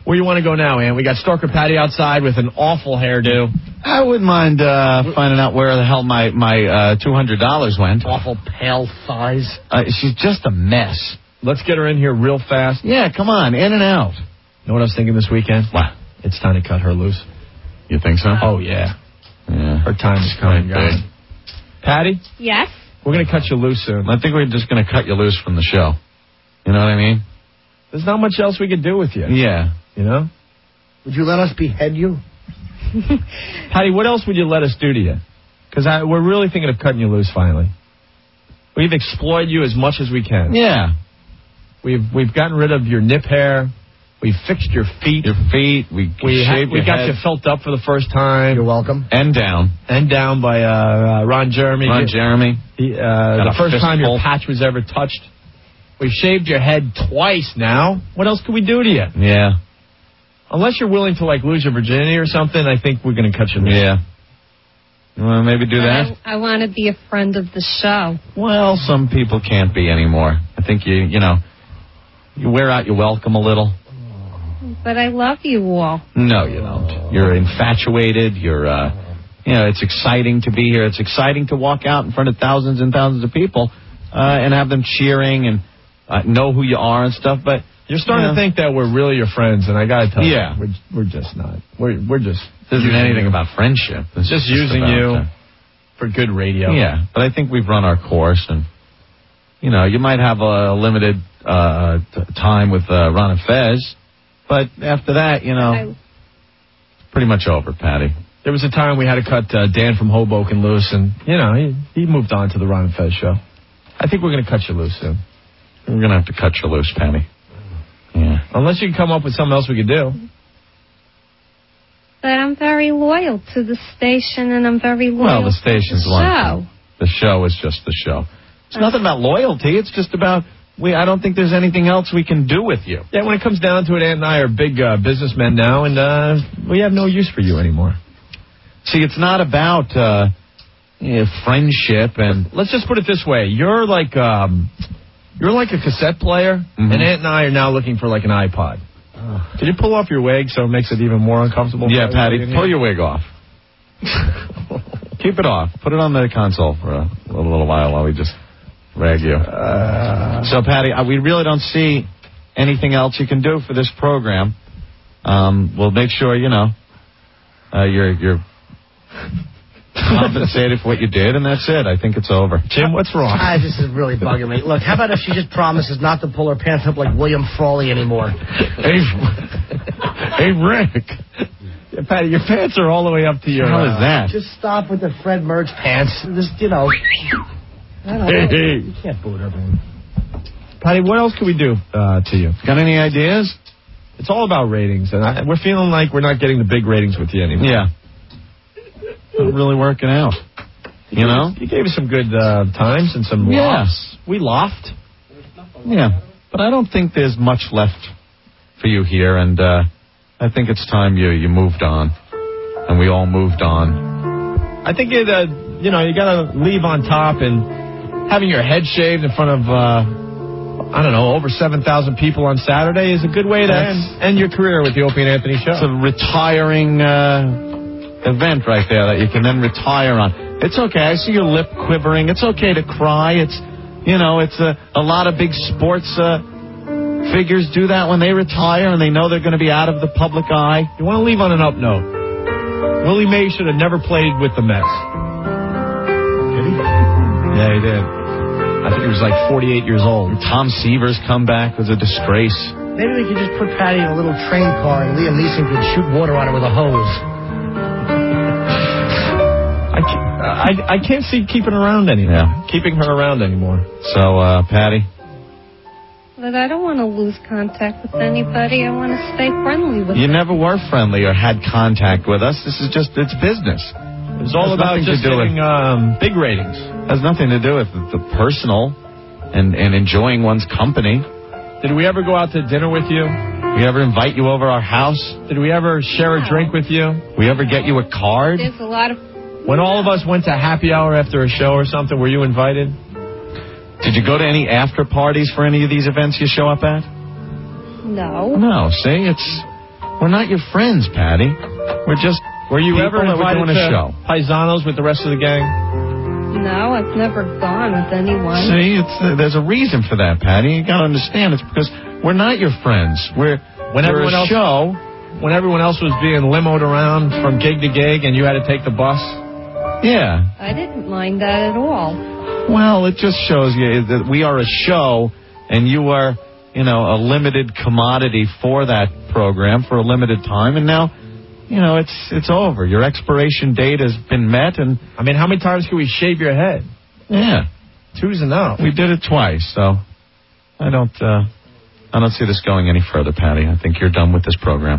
Where you want to go now, Ann? We got Stalker Patty outside with an awful hairdo. I wouldn't mind finding out where the hell my $200 went. Awful pale thighs. She's just a mess. Let's get her in here real fast. Yeah, come on, in and out. You know what I was thinking this weekend? What? It's time to cut her loose. You think so? Oh, yeah. Yeah. Her time is coming, guys. Patty? Yes? We're going to cut you loose soon. I think we're just going to cut you loose from the show. You know what I mean? There's not much else we could do with you. Yeah. You know? Would you let us behead you? Patty, what else would you let us do to you? Because we're really thinking of cutting you loose finally. We've exploited you as much as we can. Yeah. We've gotten rid of your nip hair. We fixed your feet. We shaved your got head. you felt up for the first time. You're welcome. And down. And down by Ron Jeremy. The first time your patch was ever touched. We've shaved your head twice now. What else can we do to you? Yeah. Unless you're willing to, lose your virginity or something, I think we're going to cut you loose. Yeah. You want to maybe do that? I want to be a friend of the show. Well, some people can't be anymore. I think you wear out your welcome a little. But I love you all. No, you don't. You're infatuated. You're, it's exciting to be here. It's exciting to walk out in front of thousands and thousands of people and have them cheering and know who you are and stuff. But you're starting to think that we're really your friends, and I got to tell you, yeah, we're just not. We're just. This isn't anything about friendship. It's just using you for good radio. Yeah, but I think we've run our course, and you might have a limited time with Ron and Fez. But after that, pretty much over, Patty. There was a time we had to cut Dan from Hoboken loose, and, he moved on to the Ron and Fez show. I think we're going to cut you loose soon. We're going to have to cut you loose, Patty. Yeah. Unless you can come up with something else we could do. But I'm very loyal to the station, and I'm very loyal the station's to the one show. thing. The show is just the show. It's nothing about loyalty. It's just about... I don't think there's anything else we can do with you. Yeah, when it comes down to it, Aunt and I are big businessmen now, and we have no use for you anymore. See, it's not about friendship and... Let's just put it this way. You're like a cassette player, and Aunt and I are now looking for an iPod. Can you pull off your wig so it makes it even more uncomfortable? Yeah, Patty, pull your wig off. Keep it off. Put it on the console for a little while we just... rag you. So, Patty, we really don't see anything else you can do for this program. We'll make sure, you're compensated for what you did, and that's it. I think it's over. Jim, what's wrong? This is really bugging me. Look, how about if she just promises not to pull her pants up like William Frawley anymore? Hey, Rick. Yeah, Patty, your pants are all the way up to your... How is that? Just stop with the Fred Merch pants. Just, I don't know. You can't boot her, man. Patty, what else can we do to you? Got any ideas? It's all about ratings, and we're feeling like we're not getting the big ratings with you anymore. Yeah. Not really working out. You gave us some good times and some laughs. We laughed. Yeah, but I don't think there's much left for you here, and I think it's time you moved on, and we all moved on. I think you got to leave on top, and having your head shaved in front of, over 7,000 people on Saturday is a good way to end your career with the Opie and Anthony show. It's a retiring event right there that you can then retire on. It's okay. I see your lip quivering. It's okay to cry. It's a lot of big sports figures do that when they retire and they know they're going to be out of the public eye. You want to leave on an up note. Willie Mays should have never played with the Mets. Did he? Yeah, he did. I think he was 48 years old. Tom Seaver's comeback was a disgrace. Maybe we could just put Patty in a little train car and Liam Neeson could shoot water on her with a hose. I can't see keeping her around anymore. Yeah. Keeping her around anymore. So, Patty? But I don't want to lose contact with anybody. I want to stay friendly with You them. never were friendly or had contact with us. This is just, it's business. It's all about just getting big ratings. Has nothing to do with the personal and enjoying one's company. Did we ever go out to dinner with you? We ever invite you over our house? Did we ever share a drink with you? We ever get you a card? There's a lot of... When all of us went to happy hour after a show or something, were you invited? Did you go to any after parties for any of these events you show up at? No. No, see, We're not your friends, Patty. We're just Were you people ever that we're invited doing a to show. Paisanos with the rest of the gang? No, I've never gone with anyone. See, there's a reason for that, Patty. You got to understand. It's because we're not your friends. We're everyone a else- show. When everyone else was being limoed around from gig to gig and you had to take the bus? Yeah. I didn't mind that at all. Well, it just shows you that we are a show, and you are, a limited commodity for that program for a limited time, and now, it's over. Your expiration date has been met, and I mean, how many times can we shave your head? yeah, Two's enough. we did it twice, so I don't see this going any further, Patty. I think you're done with this program.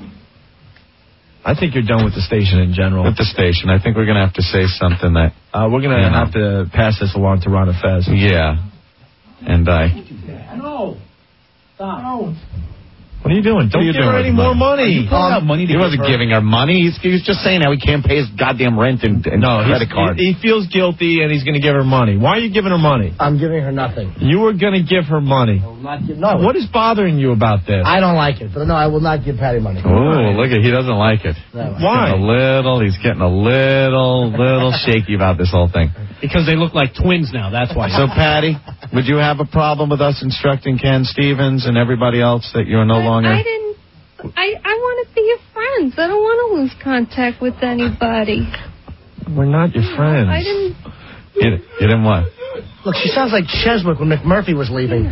I think you're done with the station in general. With the station, I think we're going to have to say something that, We're going to have to pass this along to Ron and Fez. yeah, and No. Stop. No. What are you doing? Don't you give doing her with any more money? money. he wasn't giving her money. He was just saying how he can't pay his goddamn rent and No, credit card. he feels guilty and he's going to give her money. Why are you giving her money? I'm giving her nothing. You were going to give her money. I will not give. No. What is bothering you about this? I don't like it, but no, I will not give Patty money. Oh, look at he doesn't like it. No. Why? He's getting a little shaky about this whole thing. Because they look like twins now, that's why. So, Patty, would you have a problem with us instructing Ken Stevens and everybody else that you're no longer... I want to be your friends. I don't want to lose contact with anybody. We're not your friends. I didn't. You didn't what? Look, she sounds like Cheswick when McMurphy was leaving.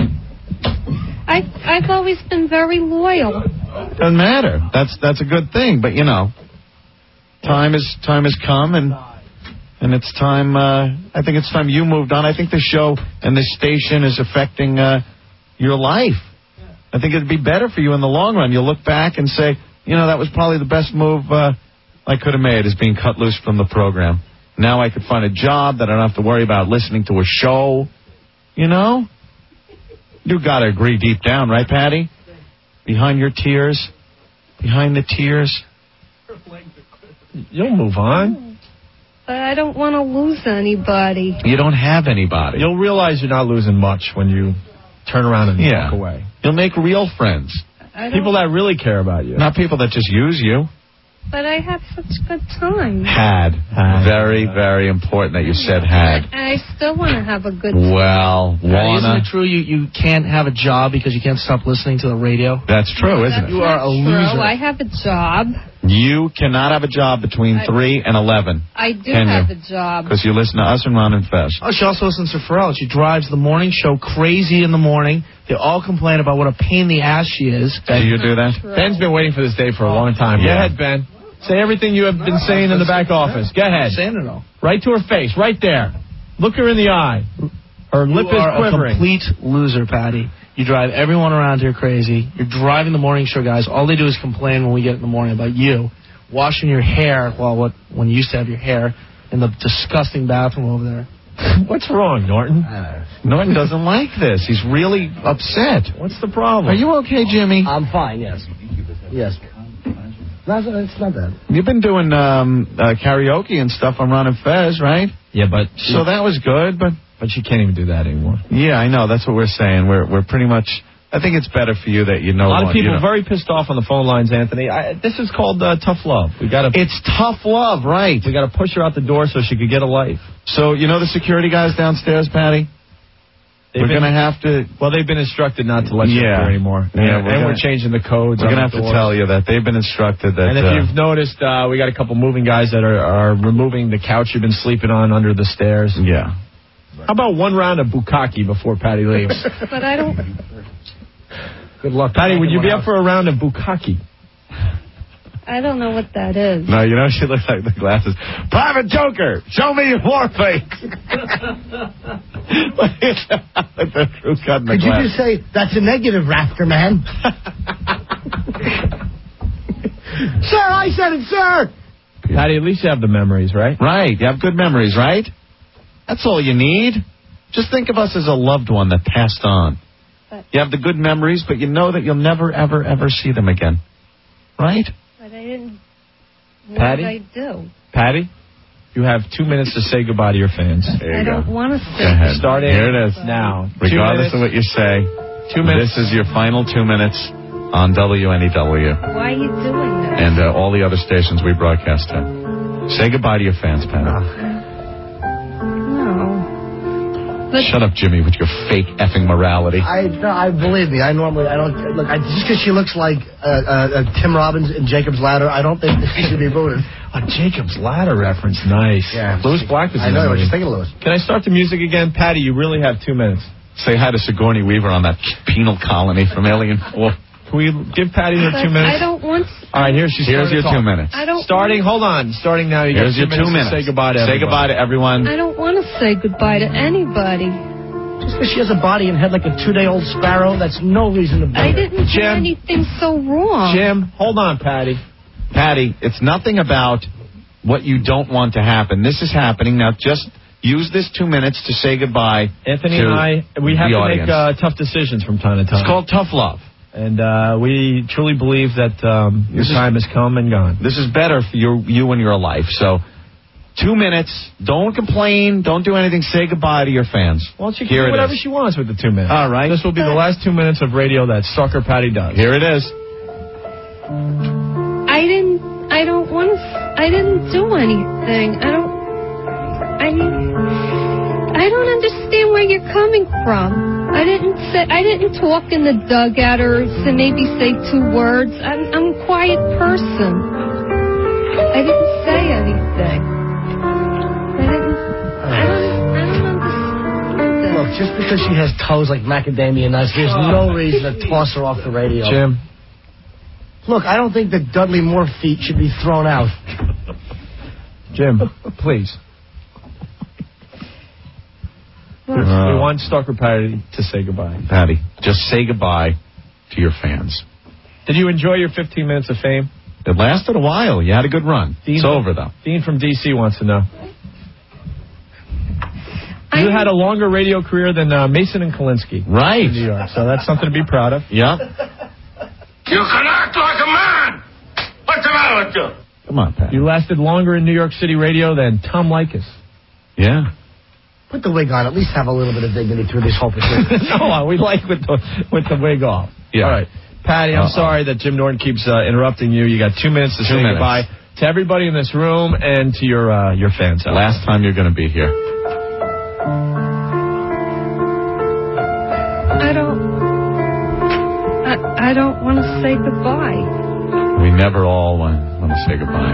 I've always been very loyal. Doesn't matter. That's a good thing, but time has come and it's time. I think it's time you moved on. I think the show and this station is affecting your life. I think it'd be better for you in the long run. You'll look back and say, that was probably the best move I could have made, is being cut loose from the program. Now I could find a job that I don't have to worry about listening to a show. You got to agree deep down, right, Patty? Behind the tears. You'll move on. But I don't want to lose anybody. You don't have anybody. You'll realize you're not losing much when you turn around and walk away. You'll make real friends. People that really care about you. Not people that just use you. But I had such good time. Had. Very, very important that you said had. And I still want to have a good time. Well, Isn't wanna. it true you can't have a job because you can't stop listening to the radio? That's true, isn't That's it? You are a not loser. true. I have a job. You cannot have a job between 3 and 11 I do Can have you? a job. because you listen to us and Ron and Fez. Oh, she also listens to Pharrell. She drives the morning show crazy in the morning. They all complain about what a pain in the ass she is. Do you do that? True. Ben's been waiting for this day for a long time. Go Yeah. ahead, Ben. Say everything you have been saying in the back office. Go ahead. Saying it all. Right to her face, right there. Look her in the eye. Her lip You is are a quivering. complete loser, Patty. You drive everyone around here crazy. You're driving the morning show guys. All they do is complain when we get in the morning about you washing your hair. Well, when you used to have your hair in the disgusting bathroom over there. What's wrong, Norton? Norton doesn't like this. He's really upset. What's the problem? Are you okay, Jimmy? I'm fine, yes. Yes. No, it's not bad. You've been doing karaoke and stuff on Ron and Fez, right? Yeah, but So that was good, but she can't even do that anymore. yeah, I know. That's what we're saying. We're pretty much. I think it's better for you that you know. A lot of people are very pissed off on the phone lines, Anthony. This is called tough love. It's tough love, right? We got to push her out the door so she could get a life. So you know the security guys downstairs, Patty. We're going to have to. Well, they've been instructed not to let you up there anymore. Yeah, and we're changing the codes. We're going to have to tell you that they've been instructed that. And if you've noticed, we got a couple moving guys that are removing the couch you've been sleeping on under the stairs. Yeah. How about one round of bukkake before Patty leaves? But I don't. Good luck, Patty. Would you be up for a round of bukkake? I don't know what that is. No, she looks like the glasses. Private Joker, show me your war face. The crew cut in the Could you glass. just say, that's a negative, Rafter man? Sir, I said it, sir! Patty, at least you have the memories, right? Right, you have good memories, right? That's all you need. Just think of us as a loved one that passed on. You have the good memories, but you know that you'll never, ever, ever see them again. Right? But I didn't. What Patty? did I do? Patty, you have 2 minutes to say goodbye to your fans. I don't want to Go say. ahead. Starting Here it is. now. 2 Regardless minutes. of what you say, 2 minutes. this is your final 2 minutes. on WNEW Why are you doing that? and all the other stations we broadcast to. Say goodbye to your fans, Patty. No. But Shut up, Jimmy, with your fake effing morality. I believe me. I don't look. Just because she looks like Tim Robbins in Jacob's Ladder, I don't think she should be booted. A Jacob's Ladder reference. Nice. Yeah. Lewis Black was I in know. that I was movie. just thinking of Lewis. Can I start the music again? Patty, you really have 2 minutes. Say hi to Sigourney Weaver on that penal colony from Alien 4. Can we give Patty her 2 minutes? I don't want. All right, here's your 2 minutes. I don't. Starting now. You Here's got your 2 minutes. To say goodbye to Say everybody. goodbye to everyone. I don't want to say goodbye to anybody. Just because she has a body and head like a 2-day-old sparrow, that's no reason to boot I her. didn't do Jim. anything so wrong. Jim, hold on, Patty. Patty, it's nothing about what you don't want to happen. This is happening. Now just use this 2 minutes to say goodbye Anthony to and I, we have the to audience. make tough decisions from time to time. It's called tough love. And we truly believe that your time has come and gone. This is better for you and your life. So 2 minutes. Don't complain. Don't do anything. Say goodbye to your fans. Well, she can Here do it whatever is. she wants with the 2 minutes. All right. This will be the last 2 minutes of radio that Stalker Patty does. Here it is. I don't want to. I didn't do anything. I don't understand where you're coming from. I didn't talk in the dugout or to maybe say 2 words. I'm a quiet person. I didn't say anything. I don't understand this. Look, just because she has toes like macadamia nuts, there's no reason to toss her off the radio. Jim. Look, I don't think that Dudley Moore feet should be thrown out. Jim, please. We want Stalker Patty to say goodbye. Patty, just say goodbye to your fans. Did you enjoy your 15 minutes of fame? It lasted a while. You had a good run. It's over, though. Dean from D.C. wants to know. You had a longer radio career than Mason and Kalinsky. Right. In New York, so that's something to be proud of. Yeah. You can act like a man! What's the matter with you? Come on, Patty. You lasted longer in New York City radio than Tom Likas. Yeah. Put the wig on. At least have a little bit of dignity to this whole proceeding. No, we like with the wig off. Yeah. All right. Patty, I'm sorry that Jim Norton keeps interrupting you. You got 2 minutes to say goodbye to everybody in this room and to your fans. Last time you're going to be here. I don't want to say goodbye. We never all want to say goodbye.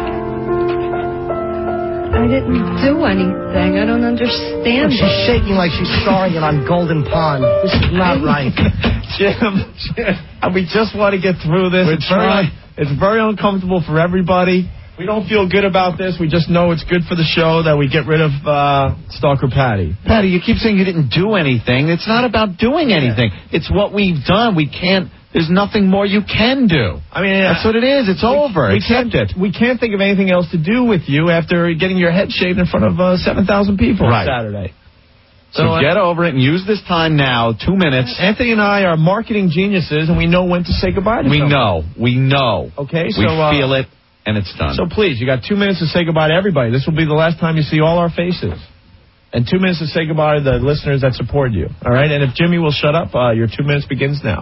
I didn't do anything. I don't understand. She's shaking like she's starring it on Golden Pond. This is not right. Jim, we just want to get through this. It's very uncomfortable for everybody. We don't feel good about this. We just know it's good for the show that we get rid of Stalker Patty. Patty, you keep saying you didn't do anything. It's not about doing anything. It's what we've done. We can't. There's nothing more you can do. I mean, that's what it is. It's over. Accept it. We can't think of anything else to do with you after getting your head shaved in front of 7,000 people on Saturday. So get over it and use this time now, 2 minutes. Anthony and I are marketing geniuses, and we know when to say goodbye to someone. We know. Okay, so we feel it, and it's done. So please, you got 2 minutes to say goodbye to everybody. This will be the last time you see all our faces. And 2 minutes to say goodbye to the listeners that support you. All right? And if Jimmy will shut up, your 2 minutes begins now.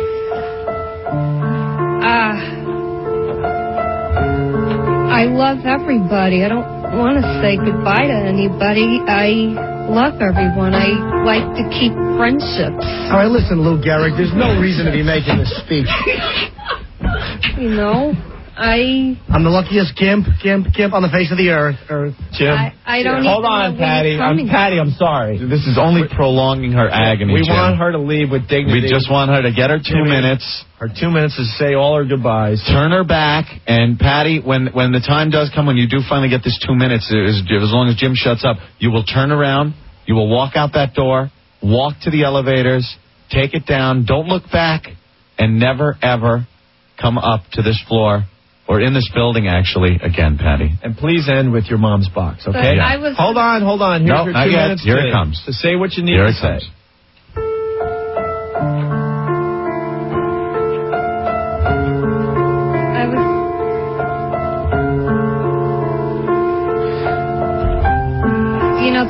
I love everybody. I don't want to say goodbye to anybody. I love everyone. I like to keep friendships. All right, listen, Lou Gehrig, there's no reason to be making this speech. You know, I'm the luckiest gimp on the face of the earth. Jim, I don't hold even on, know where Patty. you're coming I'm sorry. This is only prolonging her agony, We Jim. want her to leave with dignity. We just want her to get her 2 minutes. Her 2 minutes is to say all her goodbyes. Turn her back, and Patty, when the time does come, when you do finally get this 2 minutes, as long as Jim shuts up, you will turn around, you will walk out that door, walk to the elevators, take it down, don't look back, and never, ever come up to this floor, or in this building, actually, again, Patty. And please end with your mom's box, okay? But I was- Hold on. Here's No, your not 2 yet. minutes Here it comes. to say what you need Here to it say. comes.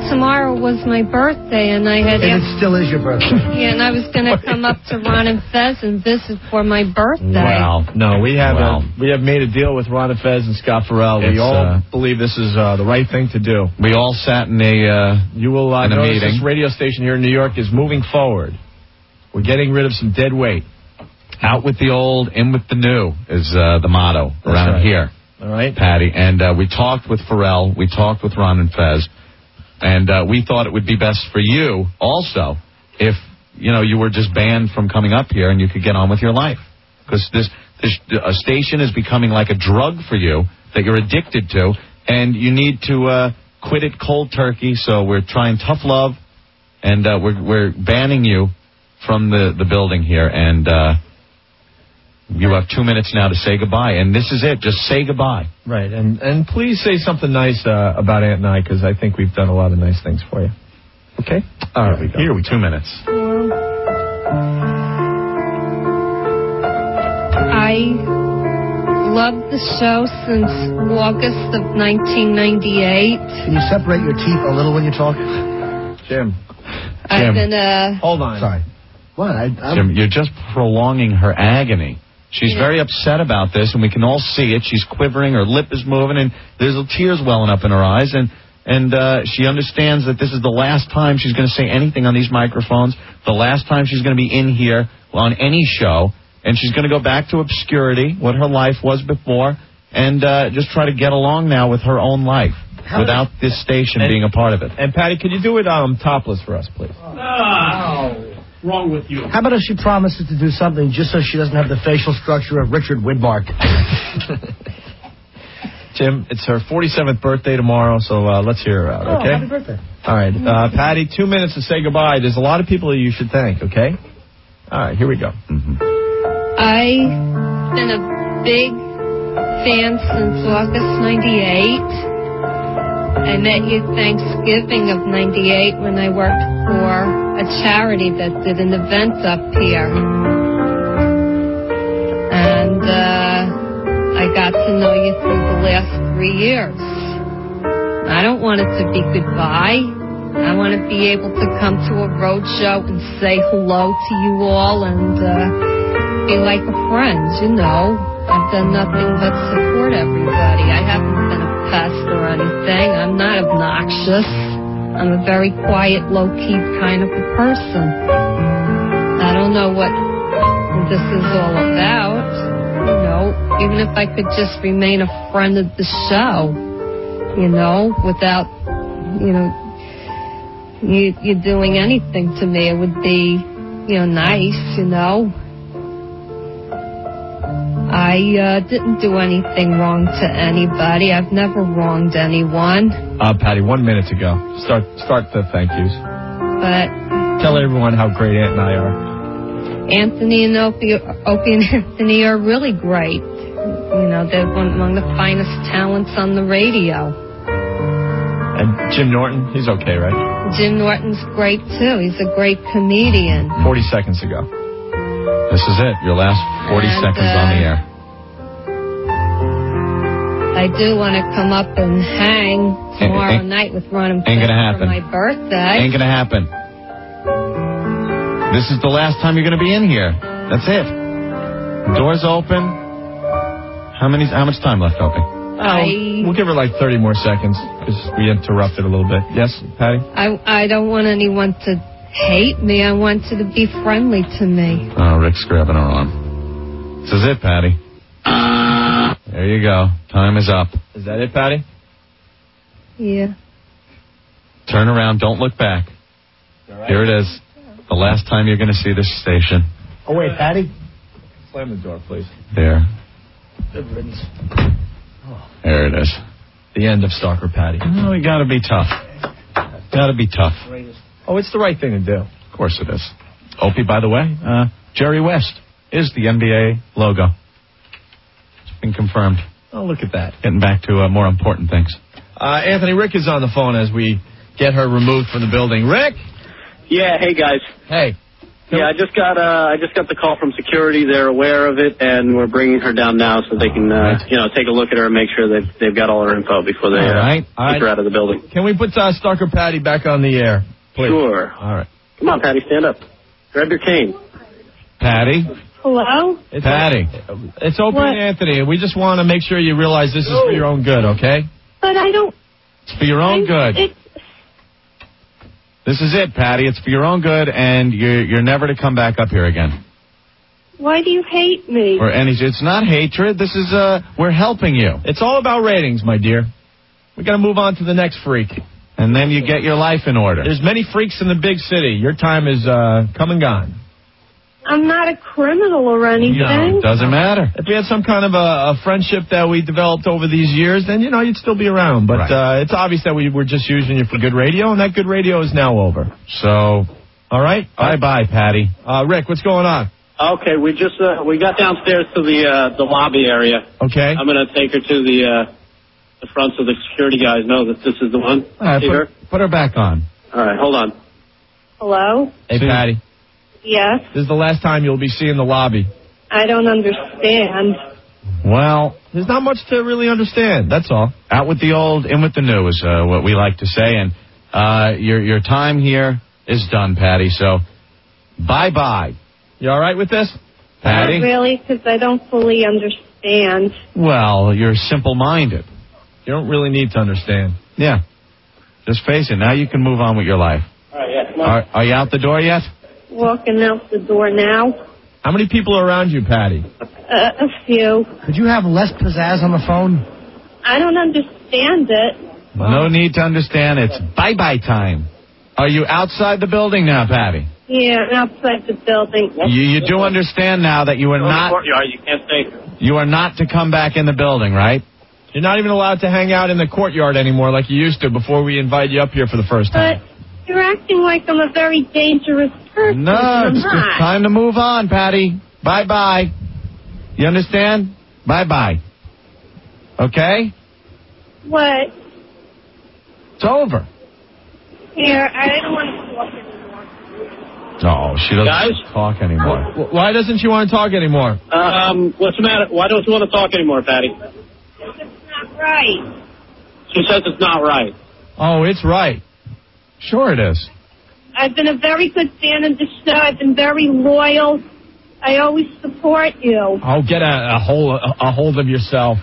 tomorrow was my birthday, and I had... And it still is your birthday. Yeah, and I was going to come up to Ron and Fez and visit for my birthday. Wow. No, we have made a deal with Ron and Fez and Scott Farrell. We all believe this is the right thing to do. We all sat in a you will in a notice meeting. This radio station here in New York is moving forward. We're getting rid of some dead weight. Out with the old, in with the new is the motto around here. All right, Patty. And we talked with Farrell. We talked with Ron and Fez. And we thought it would be best for you also if, you were just banned from coming up here and you could get on with your life. Because this station is becoming like a drug for you that you're addicted to. And you need to quit it cold turkey. So we're trying tough love. And we're banning you from the building here. And you have 2 minutes now to say goodbye. And this is it. Just say goodbye. Right. And please say something nice about Aunt and I, because I think we've done a lot of nice things for you. Okay? All right. Here we go. 2 minutes. I loved the show since August of 1998. Can you separate your teeth a little when you talk? Jim. I've been Hold on. Sorry. What? Jim, you're just prolonging her agony. She's very upset about this, and we can all see it. She's quivering, her lip is moving, and there's tears welling up in her eyes. And she understands that this is the last time she's going to say anything on these microphones, the last time she's going to be in here on any show, and she's going to go back to obscurity, what her life was before, and just try to get along now with her own life without this station being a part of it. And, Patty, could you do it topless for us, please? Wrong with you? How about if she promises to do something just so she doesn't have the facial structure of Richard Widmark? Jim, it's her 47th birthday tomorrow, so let's hear her out, okay? Happy birthday. All right. Patty, 2 minutes to say goodbye. There's a lot of people you should thank, okay? All right, here we go. I've been a big fan since August 98. I met you Thanksgiving of 98 when I worked for a charity that did an event up here. And I got to know you through the last 3 years. I don't want it to be goodbye. I want to be able to come to a road show and say hello to you all and be like a friend, I've done nothing but support everybody. I haven't been a pest or anything. I'm not obnoxious. I'm a very quiet, low-key kind of a person. I don't know what this is all about. Even if I could just remain a friend of the show, without, you doing anything to me, it would be, nice, I didn't do anything wrong to anybody. I've never wronged anyone. Patty, 1 minute to go. Start the thank yous. But tell everyone how great Aunt and I are. Anthony and Opie and Anthony are really great. They're among the finest talents on the radio. And Jim Norton, he's okay, right? Jim Norton's great, too. He's a great comedian. 40 seconds to go. This is it. Your last 40 seconds on the air. I do want to come up and hang tomorrow night with Ron and Fez for my birthday. Ain't going to happen. This is the last time you're going to be in here. That's it. Doors open. How much time left, Opie? We'll give her like 30 more seconds because we interrupted a little bit. Yes, Patty? I don't want anyone to hate me. I want you to be friendly to me. Oh, Rick's grabbing her arm. This is it, Patty. There you go. Time is up. Is that it, Patty? Yeah. Turn around. Don't look back. Right. Here it is. The last time you're going to see this station. Oh, wait, Patty? Slam the door, please. There. Good riddance. There it is. The end of Stalker Patty. Oh, you got to be tough. Got to be tough. Oh, it's the right thing to do. Of course it is. Opie, by the way, Jerry West is the NBA logo. It's been confirmed. Oh, look at that. Getting back to more important things. Anthony, Rick is on the phone as we get her removed from the building. Rick? Yeah, hey, guys. Hey. Yeah, I just got the call from security. They're aware of it, and we're bringing her down now so they can, take a look at her and make sure that they've got all her info before they take her out of the building. Can we put Stalker Patty back on the air, please? Sure. All right. Come on, Patty, stand up. Grab your cane. Patty? Hello? Patty. It's Opie and Anthony. We just want to make sure you realize this is for your own good, okay? But I don't... It's for your own good. This is it, Patty. It's for your own good, and you're never to come back up here again. Why do you hate me? It's not hatred. This is, we're helping you. It's all about ratings, my dear. We got to move on to the next freak. And then you get your life in order. There's many freaks in the big city. Your time is come and gone. I'm not a criminal or anything. No, it doesn't matter. If we had some kind of a friendship that we developed over these years, then, you'd still be around. But it's obvious that we were just using you for good radio, and that good radio is now over. So, all right? Bye-bye, Patty. Rick, what's going on? Okay, we just we got downstairs to the lobby area. Okay. I'm going to take her to the front so the security guys know that this is the one. All right, put her back on. All right, hold on. Hello? Hey, Patty. Yes? This is the last time you'll be seeing the lobby. I don't understand. Well, there's not much to really understand. That's all. Out with the old, in with the new is what we like to say. And your time here is done, Patty. So, bye-bye. You all right with this, Patty? Not really, because I don't fully understand. Well, you're simple-minded. You don't really need to understand. Yeah. Just face it. Now you can move on with your life. All right, yeah, come on. Are you out the door yet? Walking out the door now. How many people are around you, Patty? A few. Could you have less pizzazz on the phone? I don't understand it. No need to understand. It's bye-bye time. Are you outside the building now, Patty? Yeah, outside the building. You do understand now that you are not... You can't stay. You are not to come back in the building, right? You're not even allowed to hang out in the courtyard anymore like you used to before we invite you up here for the first time. But you're acting like I'm a very dangerous person. No, it's just time to move on, Patty. Bye-bye. You understand? Bye-bye. Okay? What? It's over. Here, I don't want to talk anymore. Oh, she doesn't talk anymore. Why doesn't she want to talk anymore? What's the matter? Why don't you want to talk anymore, Patty? It's not right. She says it's not right. Oh, it's right. Sure it is. I've been a very good fan of the show. I've been very loyal. I always support you. Oh, get a hold of yourself.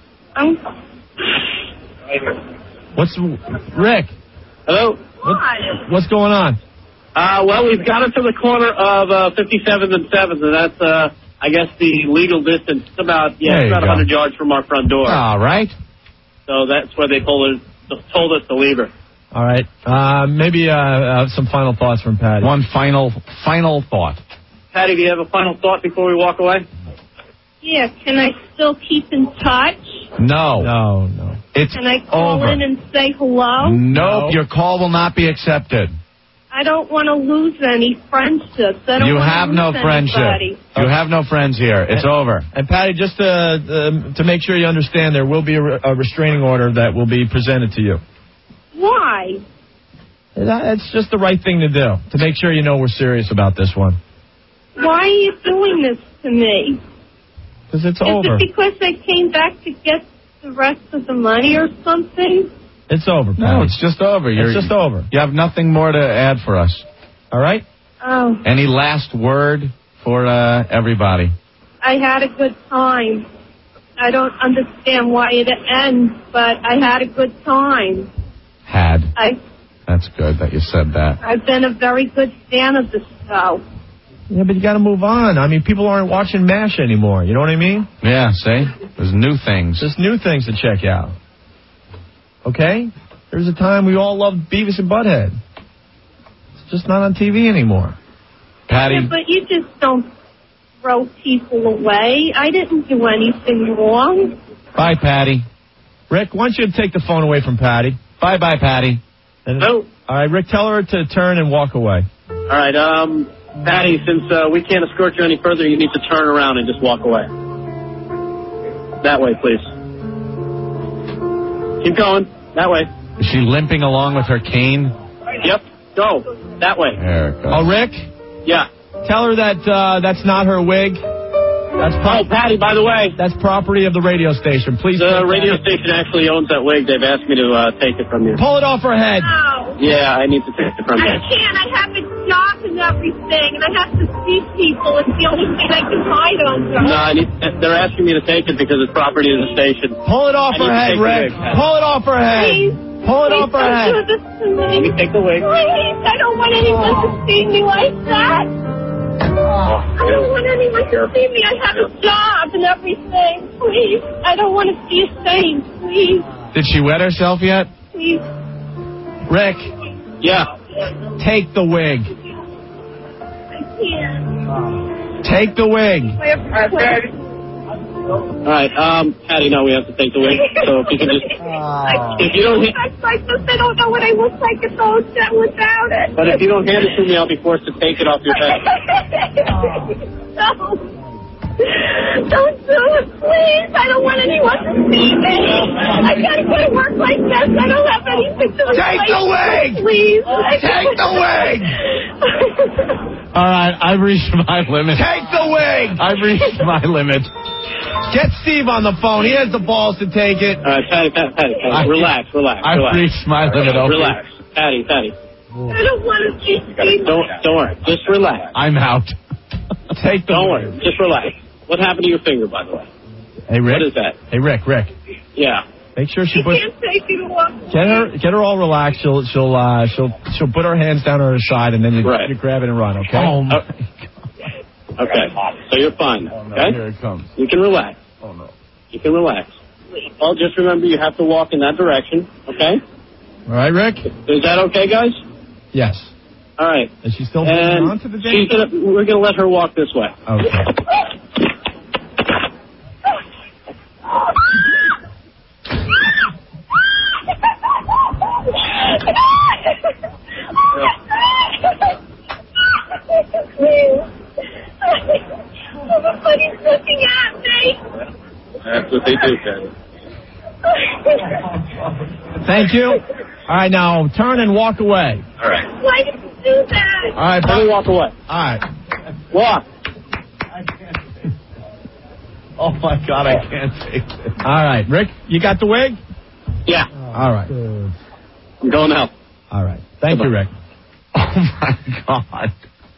What's Rick? Hello? What's going on? Well, we've got it to the corner of 57th and 7th, and that's, I guess, the legal distance. It's about, it's about 100 yards from our front door. All right. So that's where they told us to leave her. All right. Maybe some final thoughts from Patty. One final thought. Patty, do you have a final thought before we walk away? Yeah, can I still keep in touch? No. It's Can I call over. in and say hello? Nope, your call will not be accepted. I don't want to lose any friendships. You have no friendship. You have no friends here. It's over. And Patty, just to make sure you understand, there will be a restraining order that will be presented to you. Why? It's just the right thing to do, to make sure you know we're serious about this one. Why are you doing this to me? Because it's Is over. it because I came back to get the rest of the money or something? It's over, Patty. No, it's just over. It's just over. You have nothing more to add for us. All right? Oh. Any last word for everybody? I had a good time. I don't understand why it ends, but I had a good time. That's good that you said that. I've been a very good fan of the show. Yeah, but you got to move on. I mean, people aren't watching MASH anymore. You know what I mean? Yeah, see? There's new things. There's new things to check out. Okay? There's a time we all loved Beavis and Butthead. It's just not on TV anymore. Patty? Yeah, but you just don't throw people away. I didn't do anything wrong. Bye, Patty. Rick, why don't you take the phone away from Patty? Bye-bye, Patty. No. All right, Rick, tell her to turn and walk away. All right, Patty, since we can't escort you any further, you need to turn around and just walk away. That way, please. Keep going. That way. Is she limping along with her cane? Yep. Go. That way. There it goes. Oh, Rick? Yeah. Tell her that that's not her wig. That's Patty, by the way. That's property of the radio station. Please. The radio station actually owns that wig. They've asked me to take it from you. Pull it off her head. No. Yeah, I need to take it from you. I can't. I have a job and everything, and I have to see people. It's the only thing I can hide under. No, they're asking me to take it because it's property of the station. Pull it off her head, Rick. Pull it off her head. Please. Pull it off her head. Don't do this to me. Let me take the wig. Please. I don't want anyone to see me like that. I don't want anyone to see me. I have a job and everything. Please. I don't want to see a stain. Please. Did she wet herself yet? Please. Rick. Yeah. Take the wig. I can't. Take the wig. All right, Patty, no, we have to take the wig. So if you can just, if you don't, I don't know what I look like without it. but if you don't hand it to me, I'll be forced to take it off your head. No. Don't do it, please. I don't want anyone to see me. I gotta go to work like this. I don't have anything to Take the wig! Please. Take the wig! All right, I've reached my limit. Take the wig! I've reached my limit. Get Steve on the phone. He has the balls to take it. All right, Patty, relax. I've reached my limit. Okay. Relax, Patty. I don't want to see me. Don't worry. Just relax. I'm out. Take the Don't wig. worry. Just relax. What happened to your finger, by the way? Hey, Rick. What is that? Hey, Rick. Yeah. Make sure she I puts. can't take you to work. Get her all relaxed. She'll put her hands down on her side, and then you grab it and run. Okay. Oh my God. Okay. So you're fine. Okay. Here it comes. You can relax. Oh no. You can relax. Well, just remember you have to walk in that direction. Okay. All right, Rick. Is that okay, guys? Yes. All right. Is she still holding on to the date? We're gonna let her walk this way. Okay. Everybody's looking at me. That's what they do, Patty. Thank you. All right, now turn and walk away. All right. Why did you do that? All right, Let me walk away. All right. Walk. Oh my God, I can't take this. All right, Rick, you got the wig? Yeah. All right. I'm going out. All right. Thank you, Rick. Oh my God.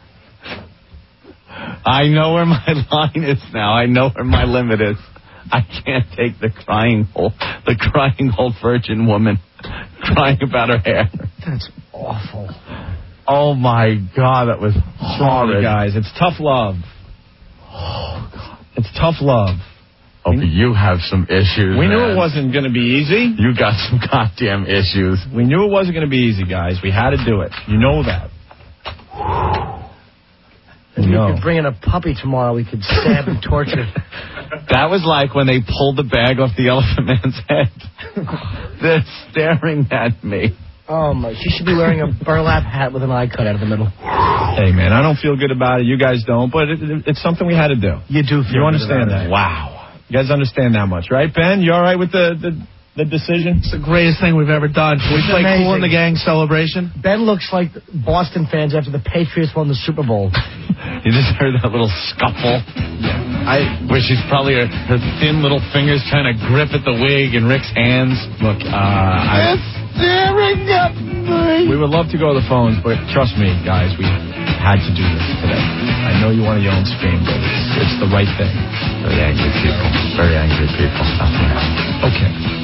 I know where my line is now. I know where my limit is. I can't take the crying old virgin woman crying about her hair. That's awful. Oh my God, that was horrid. Guys, it's tough love. Oh God. It's tough love. Okay, you have some issues. We knew man. it wasn't going to be easy. You got some goddamn issues. We knew it wasn't going to be easy, guys. We had to do it. You know that. If you could bring in a puppy tomorrow, we could stab and torture. That was like when they pulled the bag off the elephant man's head. They're staring at me. Oh my! She should be wearing a burlap hat with an eye cut out of the middle. Hey, man, I don't feel good about it. You guys don't, but it's something we had to do. You do feel. You understand that? Wow. You guys understand that much, right, Ben? You all right with the decision? It's the greatest thing we've ever done. Can we play Cool in the Gang celebration? Ben looks like Boston fans after the Patriots won the Super Bowl. You just heard that little scuffle. Where she's probably her thin little fingers trying to grip at the wig in Rick's hands. Look, staring at me. We would love to go to the phones, but trust me, guys, we had to do this today. I know you want to yell and scream, but it's the right thing. Very angry people. Very angry people. Okay.